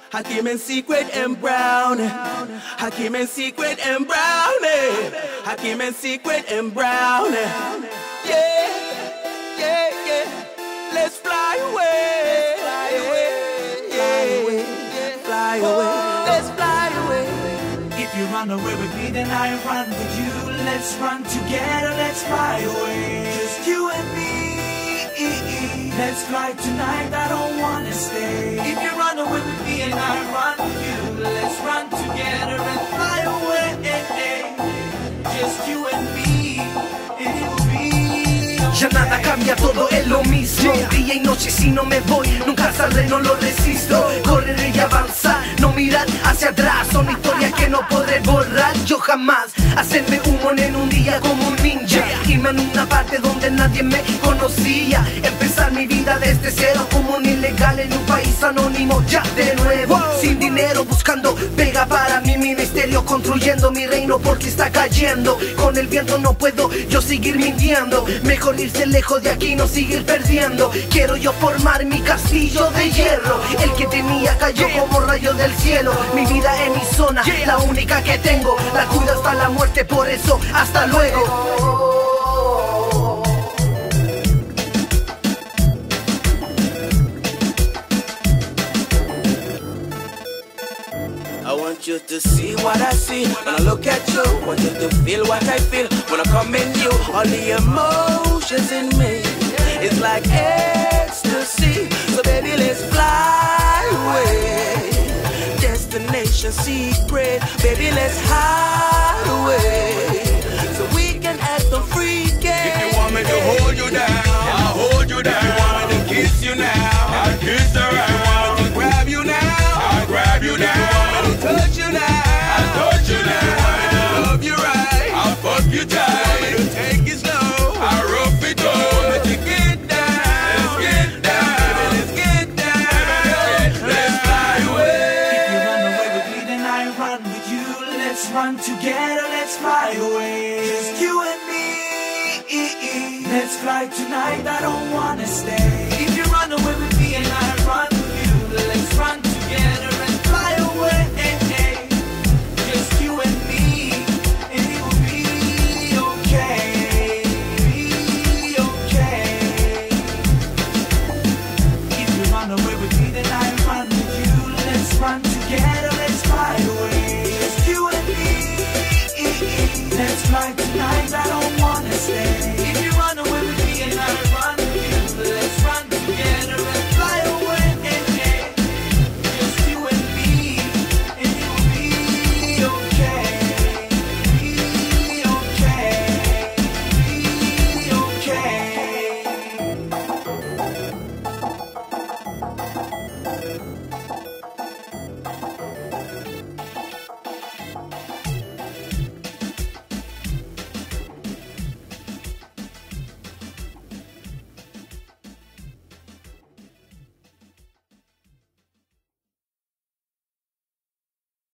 Hakim and Secret and Brown. Hakim and Secret and Brown. Hakim and Secret and Brown. Yeah, yeah, yeah. Let's fly away. Fly away. Yeah, fly away. Let's fly away. If you run away with me, then I run with you. Let's run together, let's fly away. Just you and me. Let's fly tonight, I don't wanna stay. If you run away with me and I run with you, let's run together and fly away. Just you and me, it will be. Ya nada cambia, todo es lo mismo. Día y noche si no me voy, nunca saldré, no lo resisto. Correr y avanzar, no mirar hacia atrás. Son historias que no podré borrar, yo jamás. Hacerme humo en un día como un ninja. Irme en una parte donde nadie me conocía. Empezar mi vida desde cero como un ilegal en un país anónimo. Ya de nuevo, sin dinero, buscando pega para mi ministerio. Construyendo mi reino porque está cayendo. Con el viento no puedo yo seguir mintiendo. Mejor irse lejos de aquí, no seguir perdiendo. Quiero yo formar mi castillo de hierro. El que tenía cayó como rayo del cielo. Mi vida es mi zona, la única que tengo. La cuido hasta la muerte, por eso hasta luego. I want you to see what I see when I look at you. Want you to feel what I feel when I come in you. All the emotions in me, it's like ecstasy. So baby, let's fly away. Destination secret, baby, let's hide away. So we can act on free game. If you want me to hold you down, I'll hold you down. If you want me to kiss you now, I'll kiss her. If you want me to grab you now, I'll grab you now. Touch you now, I'll touch you now. love you right, I'll fuck you tight. to take it slow, I'll rough it up. to get down, Let's get down. let's get down, let's fly away. If you run away with me, then I run with you. Let's run together, let's fly away. Just you and me. Let's fly tonight, I don't wanna stay. If you run away with me and I